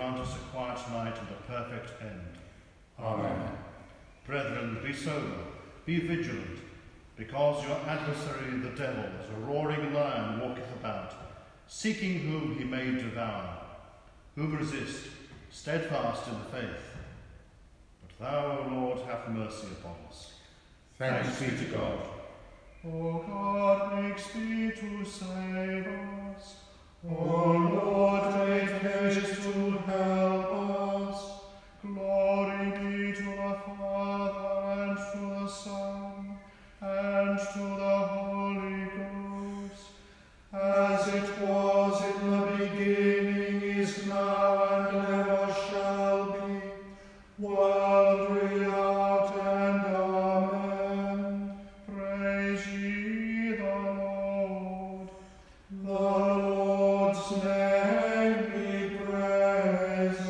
grant us a quiet night and a perfect end. Amen. Brethren, be sober, be vigilant, because your adversary the devil, as a roaring lion, walketh about, seeking whom he may devour. Whom resist, steadfast in the faith. But thou, O Lord, have mercy upon us. Thanks be to God. O God, make speed to save us. O Lord, make haste to help us. Glory be to the Father, and to the Son, and to the Holy Ghost, as it was in the beginning, is now, and ever shall be, world without end. Amen. Praise ye the Lord. The Lord's name be praised.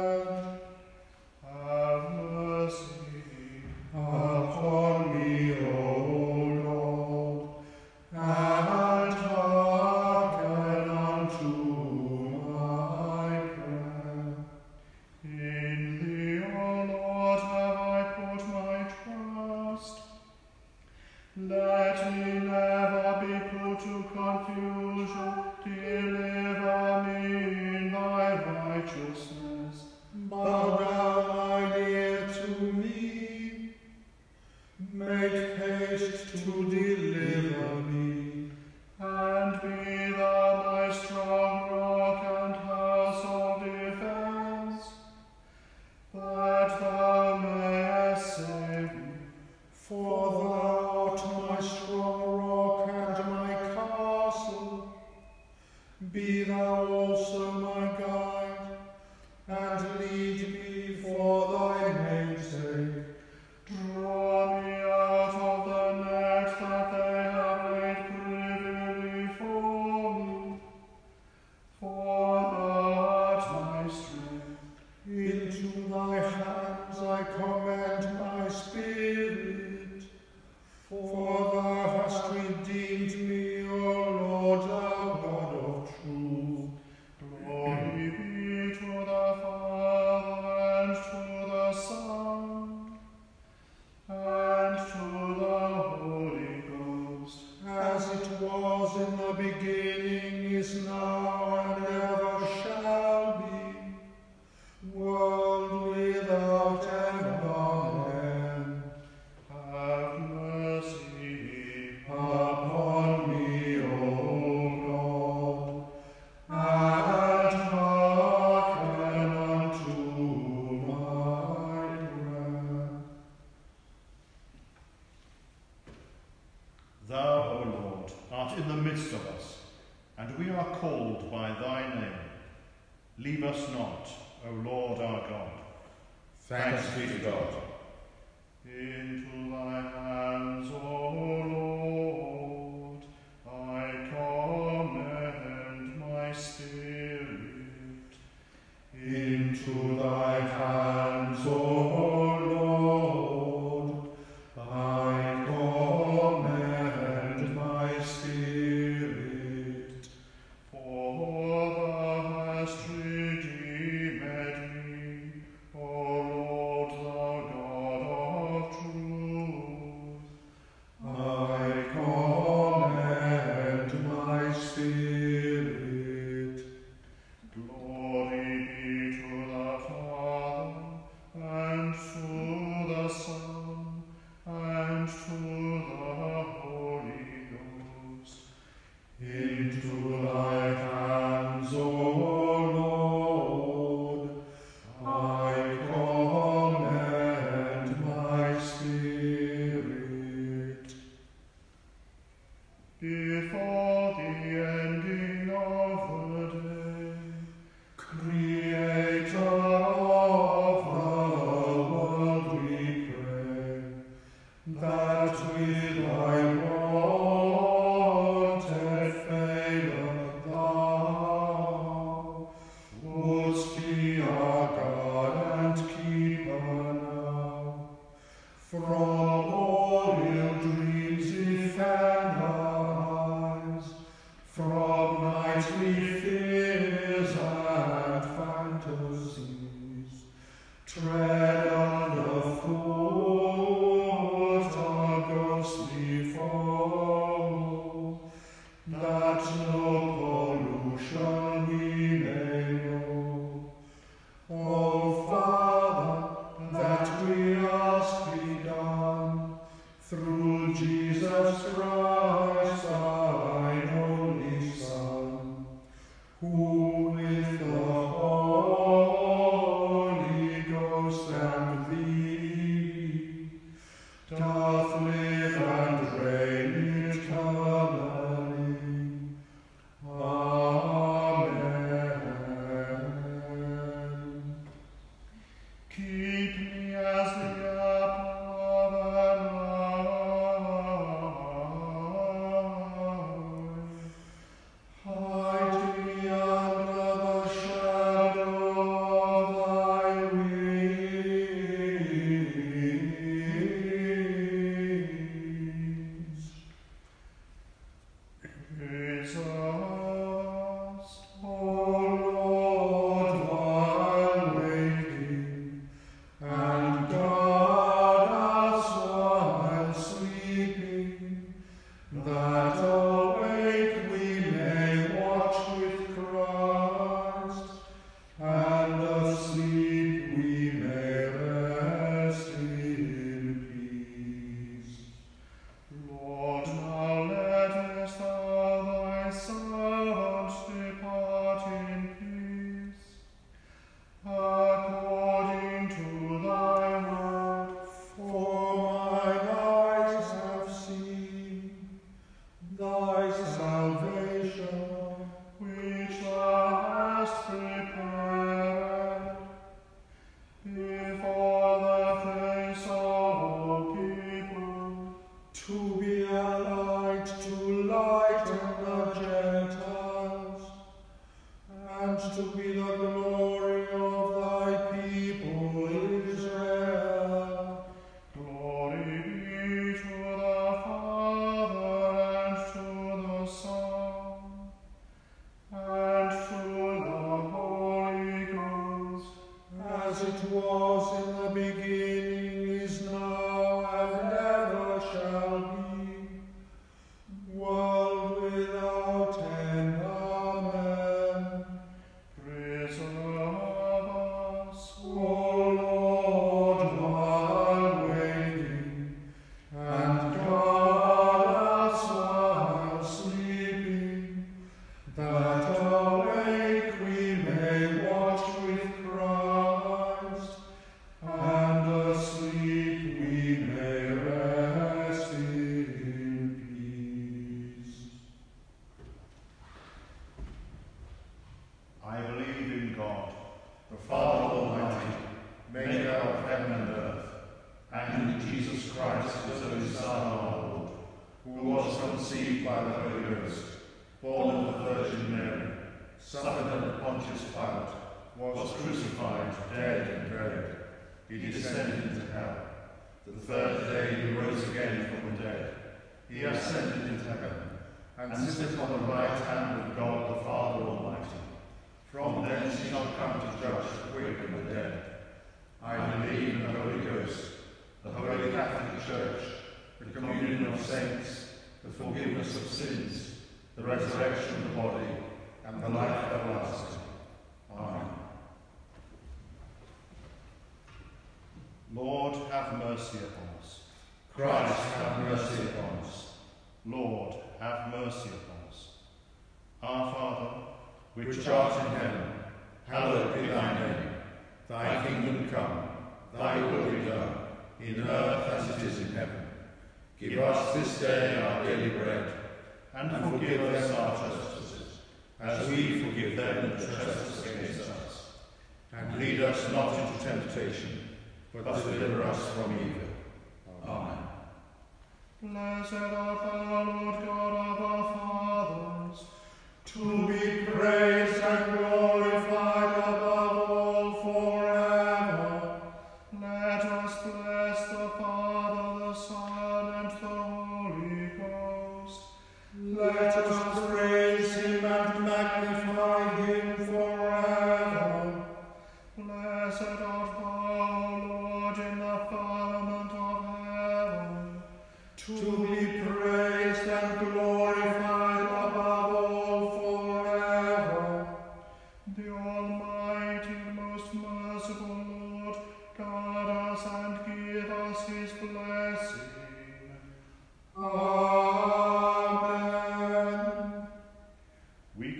Have mercy upon me, O Lord, and hearken unto my prayer. In thee, O Lord, have I put my trust. Let me never be put to confusion. Deliver me in thy righteousness. Bow down thine ear to me. Make haste to deliver me. And be thou my strong rock and house of defense, that thou mayest save me. For thou art my strong rock and my castle. Be thou also my guide, and lead me for thy name's sake. Draw me out of the net that they have laid privily for me. For thou art my strength. Into thy hands I commend my spirit. For thou hast redeemed me, O Lord, thou God of truth. Glory be to the Father, and to the Son, and to the Holy Ghost, as it was in the beginning, is now, and ever shall be, world without end. Amen. Have mercy upon me, O God, and hearken unto my prayer. Thou, O Lord, art in the midst of us, and we are called by thy name. Leave us not, O Lord our God. Thanks be to God. Into thy hands, O Lord, I commend my spirit. Into thy hands, O Lord, I commend my spirit. For thou hast redeemed me, O Lord, thou God of truth. I commend my spirit. Glory be to the Father, and to the Son, and to the Holy Ghost. Into thy hands, O Lord, I commend my spirit. Before the ending of the day, Creator of the world, we pray, that with thy wonted favor thou wouldst be our God and keeper now. From all ill dreams defend our eyes, from nightly fears and phantoms tread underfoot our ghostly foe, that no pollution we may know. O Father, that we ask be done, through Jesus Christ, thine only Son, who with the Holy Ghost and thee doth live and reign eternally. Amen. Keep me as the apple of thine eye. Hide me under the shadow of thy wings. Jesus, O Lord, while waiting, and guard us while sleeping, that awake we may watch with Christ, and asleep we may rest in peace. Lord, now lettest thou thy servant depart in peace, according to thy word. For mine eyes have seen thy salvation, which thou hast prepared before the face of all people, to be a light to lighten the Gentiles, and to be the glory of thy people Israel. Glory be to the Father, and to the Son, and to the Holy Ghost, as it was in the beginning, is now, and ever shall be, world without end. Amen. Preserve us, O Lord, while waiting, and guard us while sleeping, that awake we may watch with Christ, and asleep we may rest in peace. I believe in God, the Father Almighty, maker of heaven and earth, and in Jesus Christ, his only Son, our Lord, who was conceived by the Holy Ghost, born of the Virgin Mary, suffered under Pontius Pilate, was crucified, dead, and buried. He descended into hell. The third day he rose again from the dead. He ascended into heaven, and sitteth on the right hand of God the Father Almighty. From thence he shall come to judge the quick and the dead. I believe in the Holy Ghost, the Holy Catholic Church, the communion of saints, the forgiveness of sins, the resurrection of the body, and the life everlasting. Amen. Lord, have mercy upon us. Christ, have mercy upon us. Lord, have mercy upon us. Our Father, Which art in heaven, hallowed be thy name. Thy kingdom come, thy will be done, in earth as it is in heaven. Give us this day our daily bread, and forgive us our trespasses, as we forgive them that trespass against us. and lead us not into temptation, but deliver us from evil. Amen. Blessed art thou, Lord God of our fathers, to be praised and glorified above all forever. Let us bless the Father, the Son, and the Holy Ghost. Let us praise him and magnify him forever. Blessed art thou,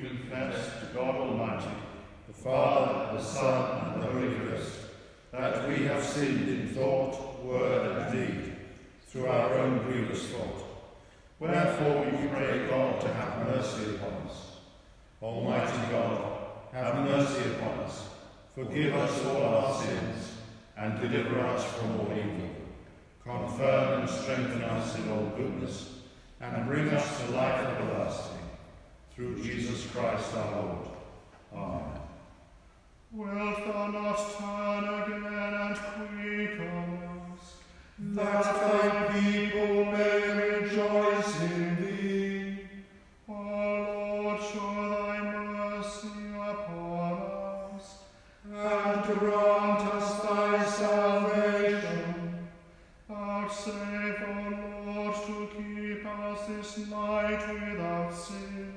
confess to God Almighty, the Father, the Son, and the Holy Ghost, that we have sinned in thought, word, and deed, through our own grievous fault. Wherefore we pray God to have mercy upon us. Almighty God, have mercy upon us. Forgive us all our sins, and deliver us from all evil. Confirm and strengthen us in all goodness, and bring us to life everlasting. Through Jesus Christ our Lord. Amen. Wilt thou not turn again and quicken us, That thy people may rejoice in thee. O Lord, show thy mercy upon us, And grant us thy salvation. vouchsafe, O Lord, to keep us this night without sin.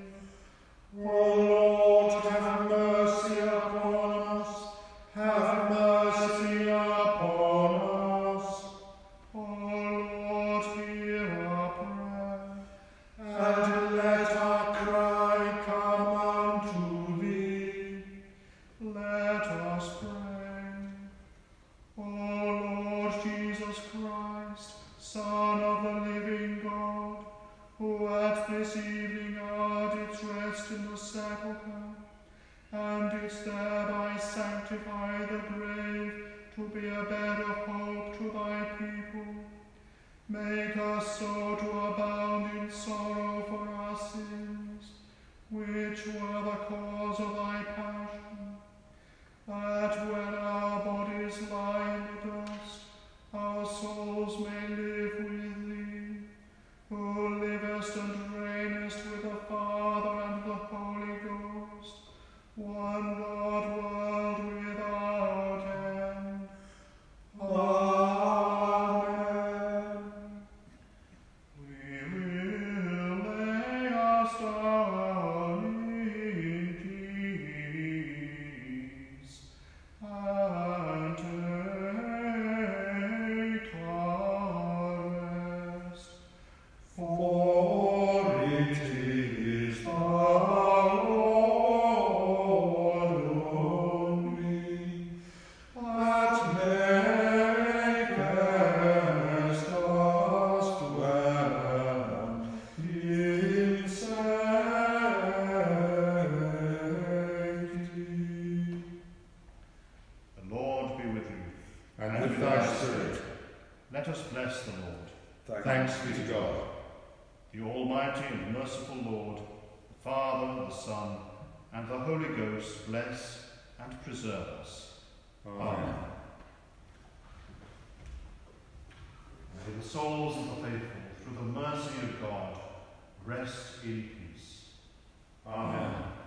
O Lord, have mercy upon us. Have mercy upon us. O Lord, hear our prayer. And let our cry come unto thee. Let us pray. O Lord Jesus Christ, Son of the living God, who at this evening hour didst rest in the sepulchre, and didst thereby sanctify the grave to be a bed of hope to thy people, make us so to abound in sorrow for our sins, which were the cause of thy passion, that when our bodies lie in the dust, our souls may live with thee, who livest and reignest with the Father and the Holy Ghost, one God, world without end. Amen. We will lay us down in peace, and take our rest. For it is the Lord only that maketh us dwell in safety. the Lord be with you. And with thy spirit, Let us bless the Lord. thanks be to God. The Almighty and merciful Lord, the Father, the Son, and the Holy Ghost bless and preserve us. Amen. May the souls of the faithful, through the mercy of God, rest in peace. Amen.